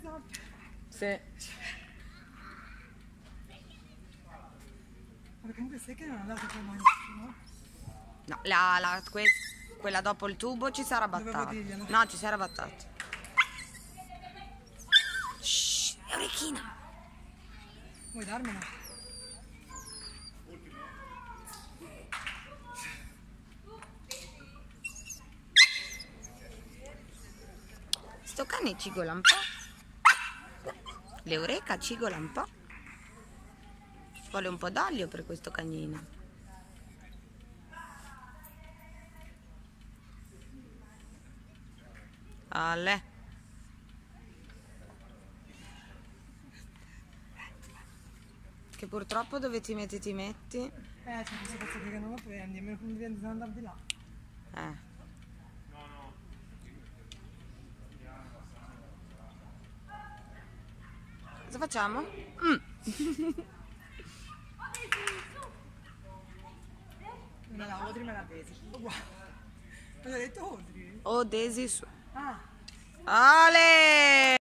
zampe. Sì. Ma comunque sai che non è andato con noi, no? No, quella dopo il tubo ci sarà Dovevo battata. dirglielo. No, ci sarà battata. Shhh, è orecchina. Vuoi darmela? Sto cane cigola un po'. L'Eureka cigola un po'. Ci vuole un po' d'aglio per questo cagnino. Ale. Che purtroppo dove ti metti ti metti. C'è questo pezzo che non lo prendi, a meno che non devi andare di là. Cosa facciamo? Non la Audrey me la tesi. Uguale. Cosa hai detto Audrey? Oh, Daisy su. Ah. Ale!